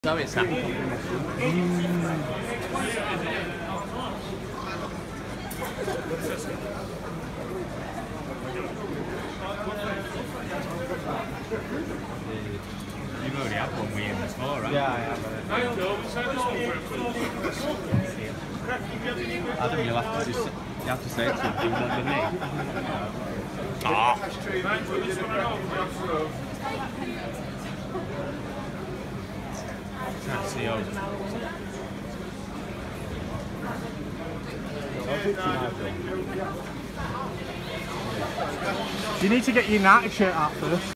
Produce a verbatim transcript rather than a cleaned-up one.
So it's that. You've already had one with him before, right? Yeah, I have. Adam, you'll have to just, you have to say it to him. Do you remember me? Ah! Can't see over. You need to get your United shirt out first.